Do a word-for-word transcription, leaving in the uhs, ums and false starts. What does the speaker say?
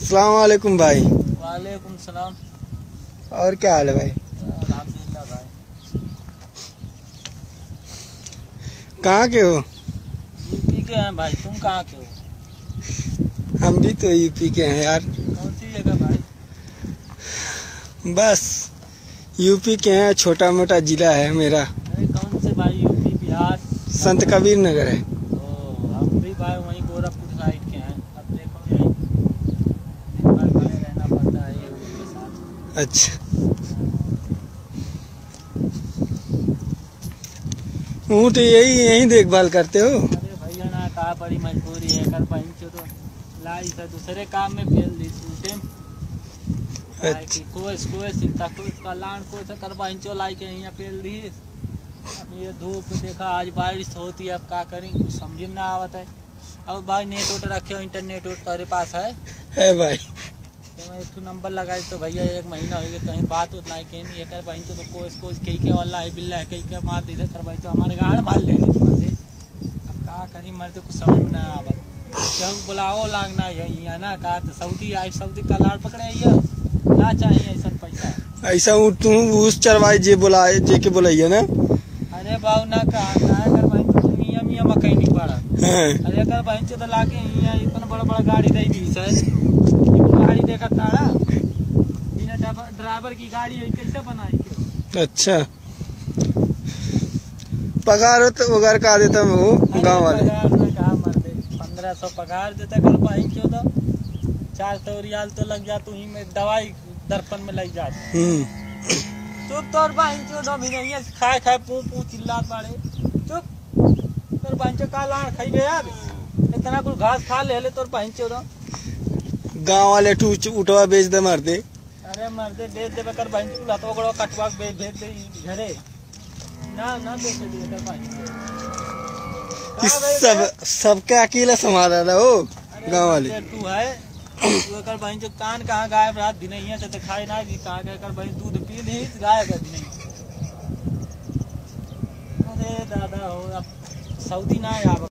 अस्सलाम वालेकुम भाई। वालेकुम सलाम। और क्या हाल है भाई? अल्हम्दुलिल्लाह भाई। कहाँ के हो? यूपी के हैं भाई, तुम कहाँ के हो? हम भी तो यूपी के हैं यार। कौन सी जगह भाई? बस यूपी के हैं, छोटा मोटा जिला है मेरा। अरे कौन से भाई? यूपी बिहार? संत कबीर नगर है। ओ, हम भी भाई वहीं गोरखपुर साइड के हैं। अब देखो यही दिन भर खड़े रहना पड़ता है ये उनके साथ। अच्छा, हूँ तो यही यही देखभाल करते हो? अरे भैया ना, कहा बड़ी मजबूरी है, कर पाई तो लाई से दूसरे काम में फेल दी सूटे। अच्छा, कोस कोस चिंता कोस का लान को से कर पाई चो लाई के यहाँ फेल दी। अब ये धूप देखा, आज बारिश होती है, अब क्या करें, कुछ समझ में ना आवत है। अब भाई नेट वोट रखे हो, इंटरनेट वोट तेरे पास है? है भाई। तो मैं एक नंबर लगाई तो भैया एक महीना हो गया, कहीं बात उतना ही कहीं नहीं कर पाई तो कोस कोस कहीं के वाला है बिल्ला है कहीं के मार दी कर पाई तो हमारे गाड़ मार ले से। अब क्या करी, मर तो कुछ समझ में ना आवत। जब बुलाओ लागना है ना, कहा तो सऊदी आई, सऊदी का लाड़ पकड़े आइए ना, चाहिए ऐसा पैसा। ऐसा हूँ तू उस चरवाई जे बुलाए जे के बुलाइए ना। अरे बाबू ना कहा कहा कर भाई तो मियाँ मियाँ मकई नहीं पड़ा। हाँ। अरे कर भाई तो लाके यहाँ इतना बड़ा बड़ा गाड़ी दे दी सर। गाड़ी देखा तारा बिना ड्राइवर की गाड़ी है, कैसे बनाई क्यों? अच्छा, पगार तो वगैरह का देता वो गाँव वाले? कहा मर दे, पंद्रह सौ पगार देता कर पाई चौदह चार सौ रियाल तो लग जा, तू ही में दवाई दर्पण में लग जाती। चुप तोर भाई चौदह भी नहीं है, खाए खाए पू पू चिल्ला पड़े। चुप तोर भाई चो का लाड़ खाई गया यार, इतना कुछ घास खा ले ले तोर भाई चौदह। गाँव वाले टू उठवा बेच दे मार दे। अरे मर दे दे दे कर भाई चो लातो गड़ो कटवा भेज भेज दे घरे ना ना बेच दे कर भाई। इस सब सबके अकेला संभाला रहा हो गाँव वाले। तू है तू कर भाई जो कान कहाँ गायब रात भी नहीं है तो दिखाई ना कि कहाँ गए कर भाई, दूध पी ली गायब भी नहीं। अरे दादा हो, अब सऊदी ना आया।